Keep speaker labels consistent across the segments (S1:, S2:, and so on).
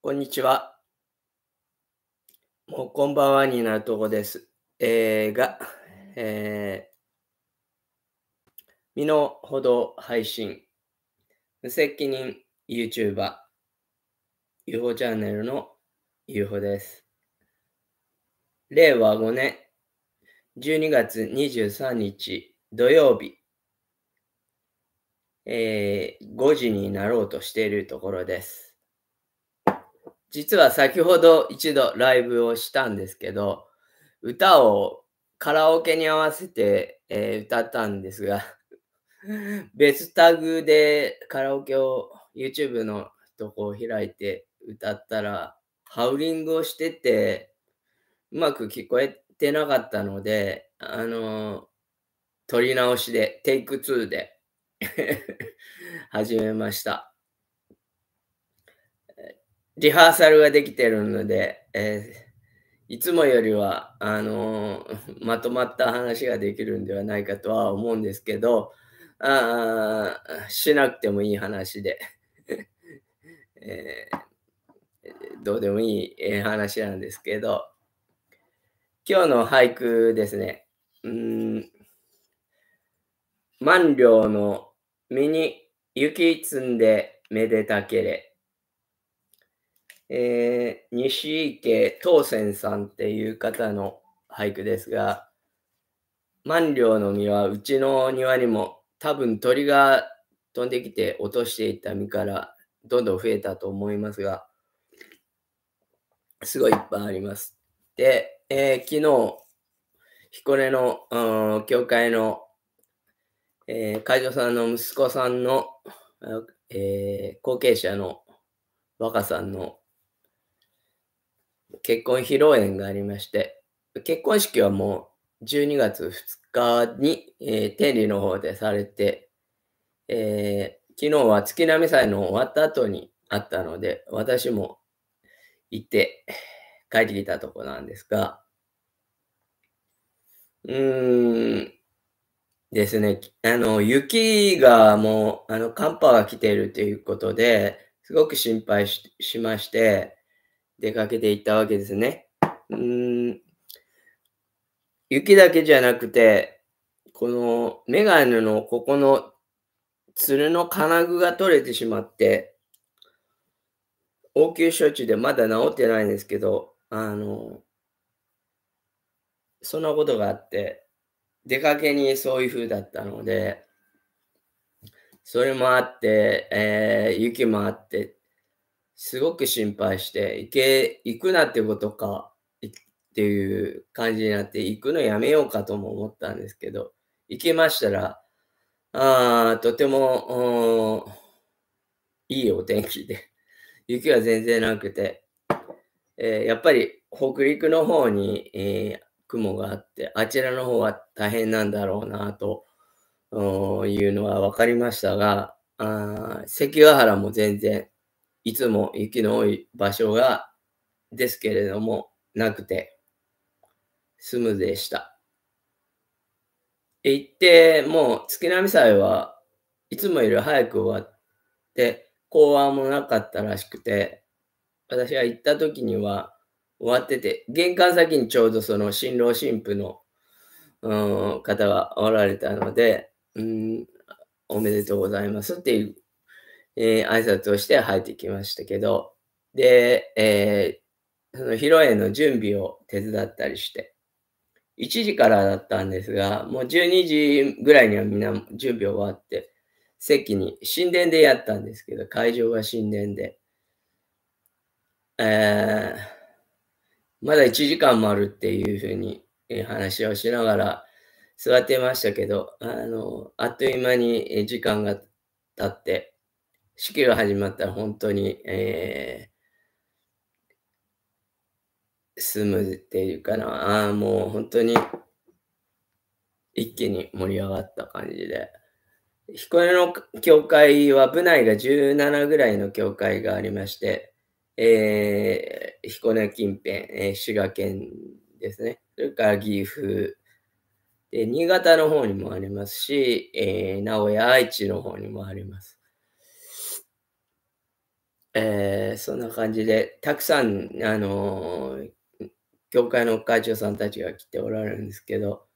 S1: こんにちは。もうこんばんはになるとこです。え身の程配信、無責任 YouTuber、UFO チャンネルの UFO です。令和5年12月23日土曜日、5時になろうとしているところです。実は先ほど一度ライブをしたんですけど、歌をカラオケに合わせて、歌ったんですが、別タグでカラオケを YouTube のとこを開いて歌ったら、ハウリングをしてて、うまく聞こえてなかったので、撮り直しで、テイク2で始めました。リハーサルができてるので、いつもよりは、まとまった話ができるんではないかとは思うんですけど、しなくてもいい話で、えどうでもいい、話なんですけど、今日の俳句ですね。万両の身に雪積んでめでたけれ。西池東泉さんっていう方の俳句ですが、万両の実はうちの庭にも多分鳥が飛んできて落としていった実からどんどん増えたと思いますが、すごいいっぱいあります。で、昨日、彦根の、教会の、会長さんの息子さんの、後継者の若さんの結婚披露宴がありまして、結婚式はもう12月2日に、天理の方でされて、昨日は月並祭の終わった後にあったので、私も行って帰ってきたとこなんですが、ですね、雪がもう、寒波が来ているということで、すごく心配しまして、出かけて行ったわけですね。雪だけじゃなくて、このメガネのここのつるの金具が取れてしまって、応急処置でまだ治ってないんですけど、そんなことがあって、出かけにそういう風だったので、それもあって、雪もあって、すごく心配して、行くなってことか、っていう感じになって、行くのやめようかとも思ったんですけど、行きましたら、とても、いいお天気で、雪は全然なくて、やっぱり北陸の方に、雲があって、あちらの方は大変なんだろうなというのは分かりましたが、関ヶ原も全然、いつも雪の多い場所ですけれども、なくて、スムーズでした。行って、もう月並祭はいつもより早く終わって、講話もなかったらしくて、私が行った時には終わってて、玄関先にちょうどその新郎新婦の、方がおられたので、おめでとうございますっていう、挨拶をして入ってきましたけど、で、その披露宴の準備を手伝ったりして、1時からだったんですが、もう12時ぐらいにはみんな準備終わって、席に神殿でやったんですけど、会場が神殿で。えまだ1時間もあるっていう風に、話をしながら座ってましたけど、あっという間に、時間が経って、式が始まったらほんとに、スムーズっていうかな、もうほんとに一気に盛り上がった感じで。彦根の教会は部内が17ぐらいの教会がありまして、彦根近辺、滋賀県ですね。それから岐阜、で、新潟の方にもありますし、名古屋、愛知の方にもあります。 そんな感じで、たくさん、教会の会長さんたちが来ておられるんですけど、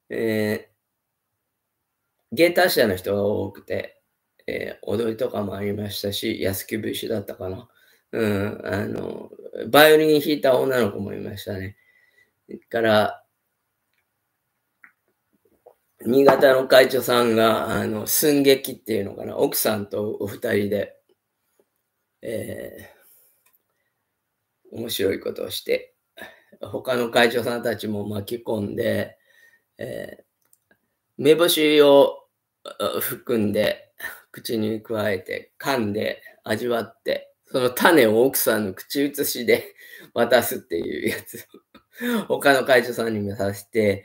S1: 芸達者の人が多くて、踊りとかもありましたし、安来節だったかな。うん、バイオリン弾いた女の子もいましたね。から、新潟の会長さんが、寸劇っていうのかな、奥さんとお二人で、面白いことをして、他の会長さんたちも巻き込んで、梅干しを含んで、口に加えて、噛んで、味わって、その種を奥さんの口移しで渡すっていうやつを他の会長さんにもさせて、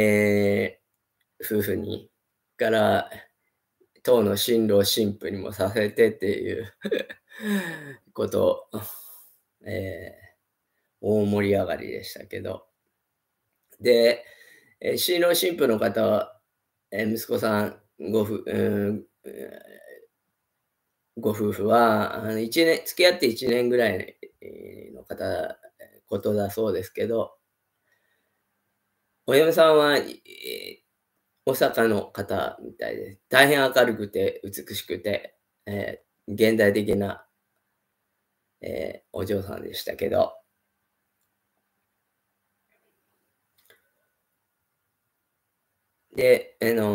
S1: 夫婦に、から当の新郎新婦にもさせてっていうことを、大盛り上がりでしたけど。で、新郎新婦の方は、息子さんご夫婦は、付き合って1年ぐらいのことだそうですけど、お嫁さんは、大阪の方みたいです。大変明るくて美しくて、現代的な、お嬢さんでしたけど、で、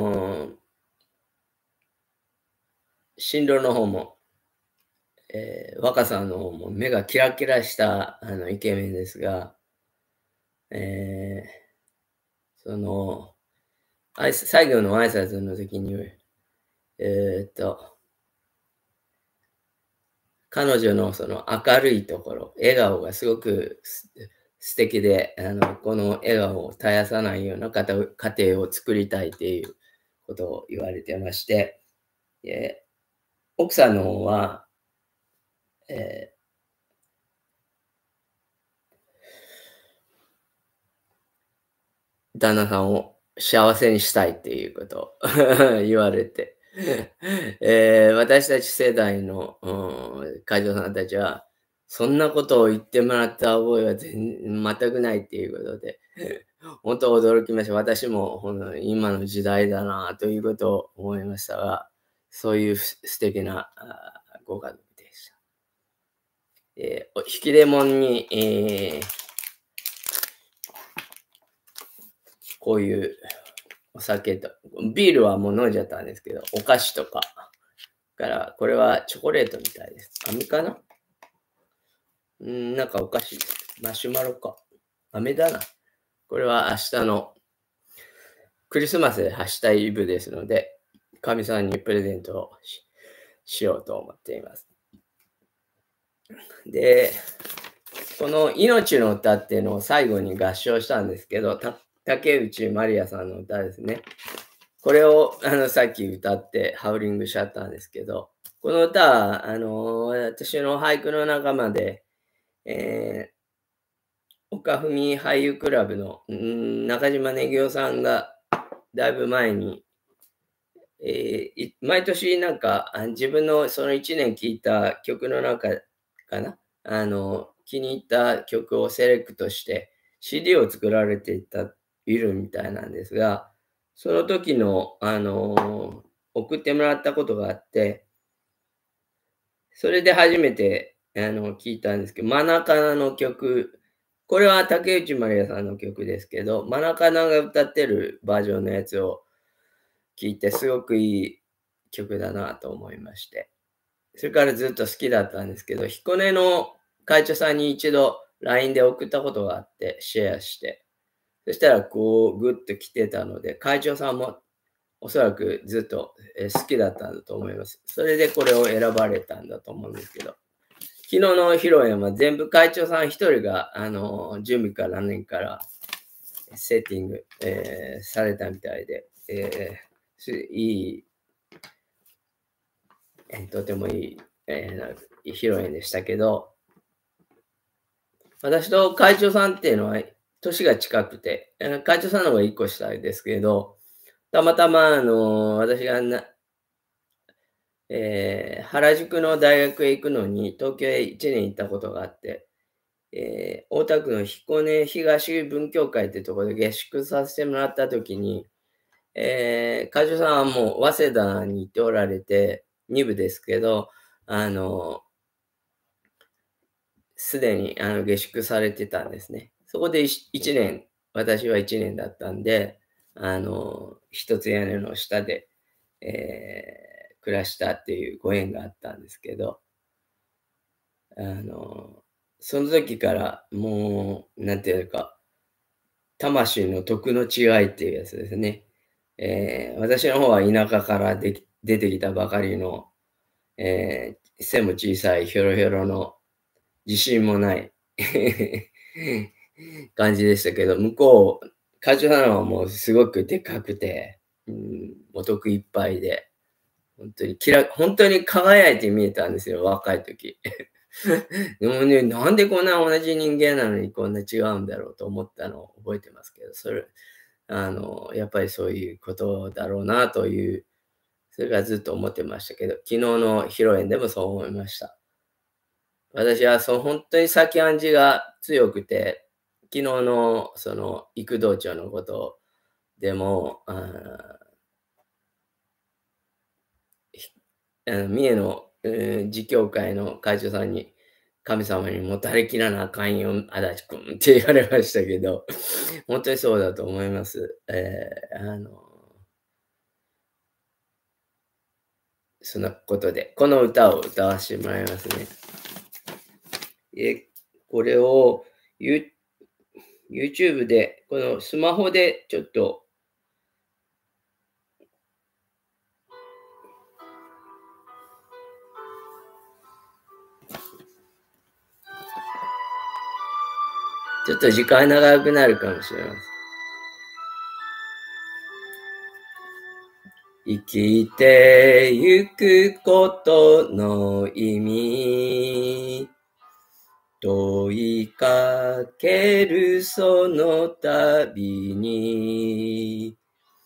S1: 新郎の方も、若さんの方も目がキラキラしたイケメンですが、えその、最後の挨拶の時に、えーっと、彼女のその明るいところ、笑顔がすごく素敵で、この笑顔を絶やさないような家庭を作りたいっていうことを言われてまして、奥さんの方は、え旦那さんを幸せにしたいっていうことを言われて、私たち世代の、会長さんたちは、そんなことを言ってもらった覚えは全くないっていうことで、本当驚きました。私も今の時代だなということを思いましたが、そういう素敵なご家族でした。引き出物に、こういうお酒と、ビールはもう飲んじゃったんですけど、お菓子とか、これはチョコレートみたいです。飴かな。なんかお菓子です。マシュマロか。飴だな。これは明日のクリスマスで明日イブですので、かみさんにプレゼントをしようと思っています。で、この命の歌っていうのを最後に合唱したんですけど、竹内まりやさんの歌ですね。これをさっき歌ってハウリングしちゃったんですけど、この歌は私の俳句の仲間で、岡文俳優クラブの中島ネギオさんがだいぶ前に、毎年なんか自分のその1年聴いた曲の中かな、気に入った曲をセレクトして CD を作られているみたいなんですが、その時の、送ってもらったことがあって、それで初めて、聞いたんですけど、マナカナの曲、これは竹内まりやさんの曲ですけど、マナカナが歌ってるバージョンのやつを聞いて、すごくいい曲だなと思いまして。それからずっと好きだったんですけど、彦根の会長さんに一度 LINE で送ったことがあって、シェアして。そしたら、こう、グッと来てたので、会長さんもおそらくずっと好きだったんだと思います。それでこれを選ばれたんだと思うんですけど、昨日の披露宴は全部会長さん一人が、準備から何からセッティング、されたみたいで、いい、とてもいい、披露宴でしたけど、私と会長さんっていうのは年が近くて、会長さんの方が1個下ですけど、たまたま私が原宿の大学へ行くのに、東京へ1年行ったことがあって、大田区の彦根東文教会ってところで下宿させてもらったときに、会長さんはもう早稲田に行っておられて、2部ですけど、すでに下宿されてたんですね。そこで1年、私は1年だったんで、一つ屋根の下で、暮らしたっていうご縁があったんですけど、その時からもう、なんていうか、魂の徳の違いっていうやつですね。私の方は田舎から出てきたばかりの、背も小さいひょろひょろの自信もない感じでしたけど、向こう、会長さんはもうすごくでかくて、お得いっぱいで、本当に輝いて見えたんですよ、若い時。でもね、なんでこんな同じ人間なのにこんな違うんだろうと思ったのを覚えてますけど、やっぱりそういうことだろうなという、それからずっと思ってましたけど、昨日の披露宴でもそう思いました。私は本当に先暗示が強くて、昨日の育道長のことでも、三重の、自教会の会長さんに、神様にもたれきらなあかんよ、足立くんって言われましたけど、本当にそうだと思います。そのことで、この歌を歌わせてもらいますね。これをYouTube で、このスマホでちょっと時間長くなるかもしれません。生きてゆくことの意味、問いかけるその度に、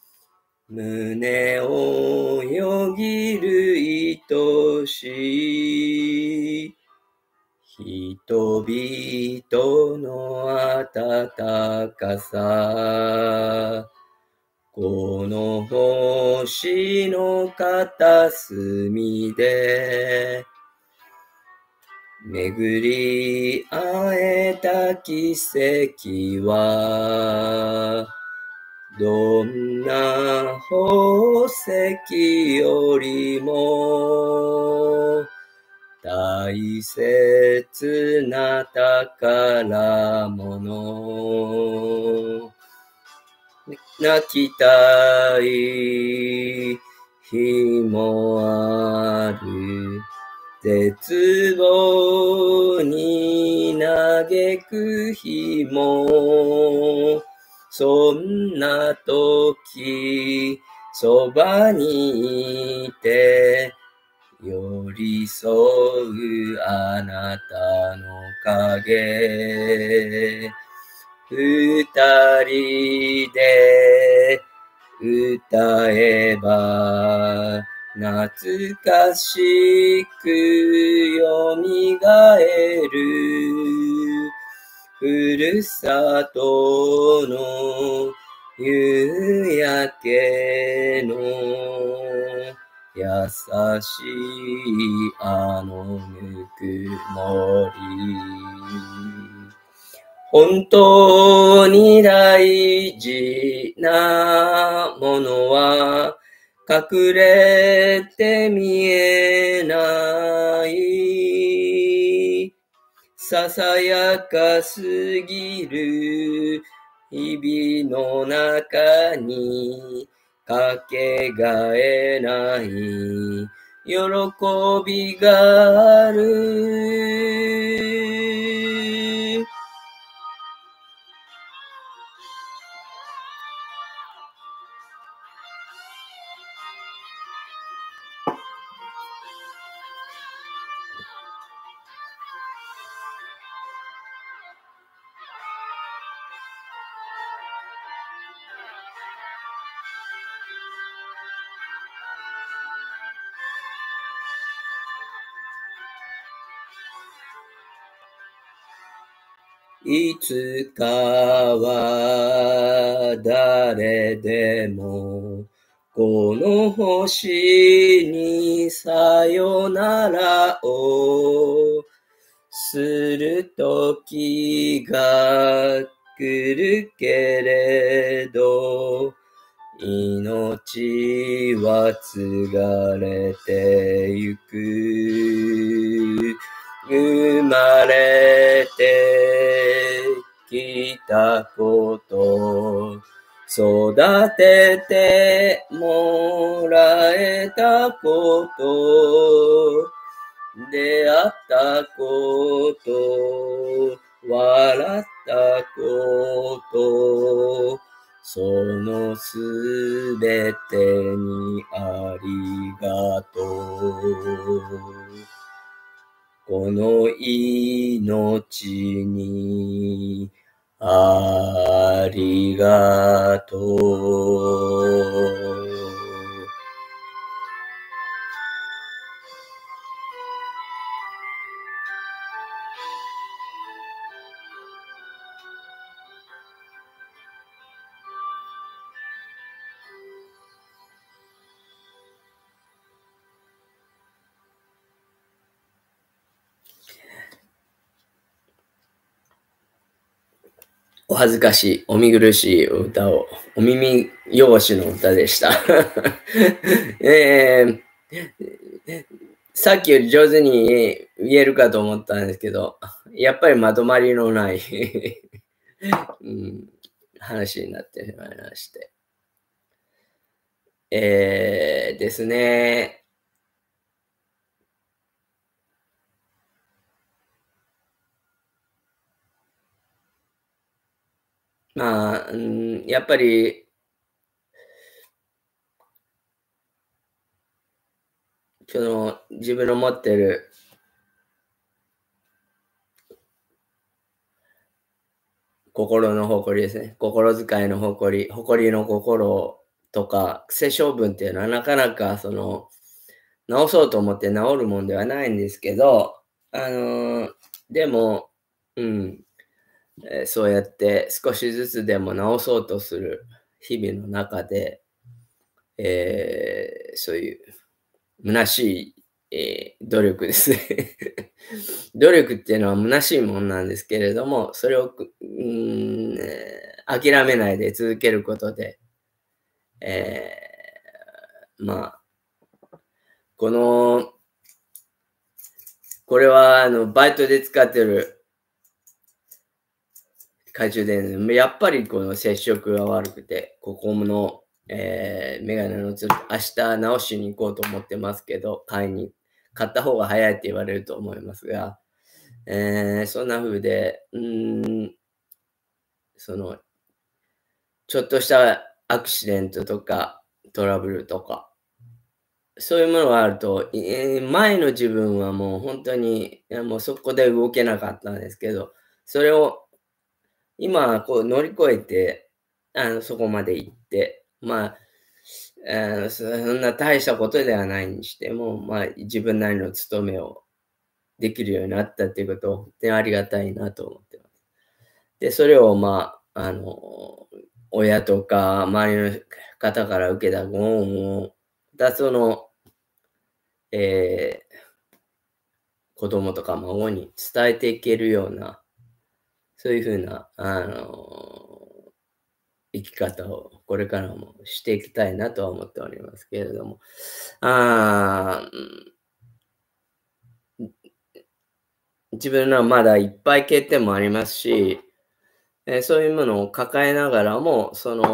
S1: 胸をよぎる愛しい人々の温かさ、この星の片隅で巡り会えた奇跡は、どんな宝石よりも大切な宝物。泣きたい日もある。絶望に嘆く日も、そんな時、そばにいて、寄り添うあなたの影。二人で歌えば懐かしくよみがえる。ふるさとの夕焼けの優しいあのぬくもり。本当に大事なものは隠れて見えない。ささやかすぎる日々の中にかけがえない喜びがある。 いつかは誰でもこの星にさよならをする時が来るけれど命は継がれてゆく。生まれてきたこと、育ててもらえたこと、出会ったこと、笑ったこと、そのすべてにありがとう。この命にありがとう。お恥ずかしい、お見苦しい歌を、お耳汚しの歌でした。さっきより上手に言えるかと思ったんですけど、やっぱりまとまりのない話になってしまいまして。ですね。まあ、やっぱり、その自分の持ってる心の誇りですね。心遣いの誇り、誇りの心とか、癖性分っていうのはなかなか直そうと思って直るもんではないんですけど、でも、そうやって少しずつでも直そうとする日々の中で、そういう虚しい、努力ですね。努力っていうのは虚しいもんなんですけれども、それを諦めないで続けることで、えまあ、この、これはバイトで使ってる懐中電灯、やっぱりこの接触が悪くて、ここの、メガネのつる、明日直しに行こうと思ってますけど、買った方が早いって言われると思いますが、そんな風で、ちょっとしたアクシデントとかトラブルとか、そういうものがあると、前の自分はもう本当に、もうそこで動けなかったんですけど、それを今こう乗り越えて、そこまで行って、そんな大したことではないにしても、自分なりの務めをできるようになったっていうことを、本当にありがたいなと思ってます。で、それを親とか周りの方から受けたご恩を、またえ子供とか孫に伝えていけるような、そういう風な、生き方をこれからもしていきたいなとは思っておりますけれども。あ自分のはまだいっぱい欠点もありますし、そういうものを抱えながらも、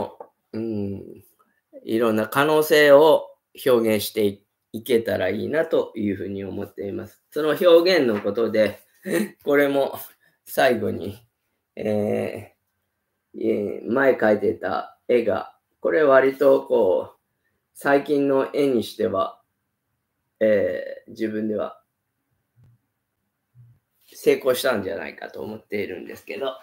S1: いろんな可能性を表現していけたらいいなというふうに思っています。その表現のことで、これも最後に、前描いてた絵が、これ割と最近の絵にしては、自分では成功したんじゃないかと思っているんですけど、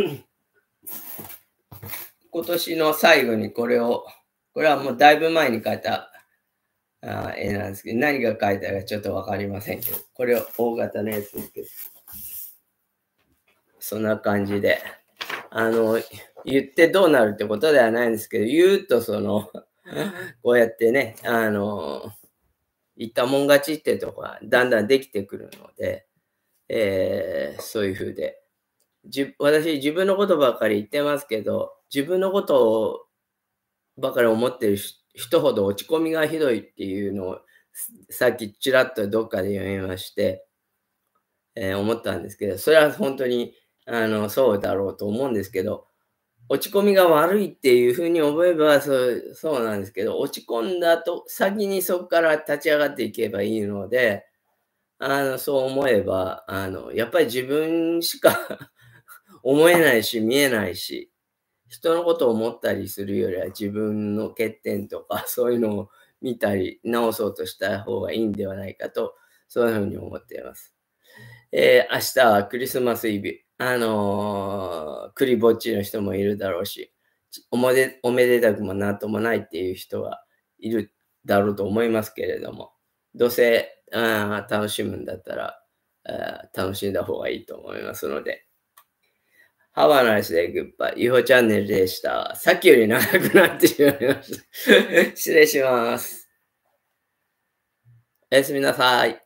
S1: 今年の最後にこれはもうだいぶ前に描いた絵なんですけど、何が描いたかちょっとわかりませんけど、これは大型のやつですけど、 そんな感じで。言ってどうなるってことではないんですけど、言うとこうやってね、言ったもん勝ちってとこがだんだんできてくるので、そういう風で、私自分のことばっかり言ってますけど、自分のことをばかり思ってる人ほど落ち込みがひどいっていうのを、さっきちらっとどっかで読みまして、思ったんですけど、それは本当にそうだろうと思うんですけど、落ち込みが悪いっていう風に思えば、そうなんですけど、落ち込んだと先にそこから立ち上がっていけばいいので、そう思えば、やっぱり自分しか思えないし、見えないし、人のことを思ったりするよりは、自分の欠点とか、そういうのを見たり、直そうとした方がいいんではないかと、そういう風に思っています。明日はクリスマスイブ。クリぼっちの人もいるだろうし、おめでたくもなんともないっていう人はいるだろうと思いますけれども、どうせ、楽しむんだったら、楽しんだ方がいいと思いますので。Have a nice day, goodbye. UFO チャンネルでした。さっきより長くなってしまいました。失礼します。おやすみなさい。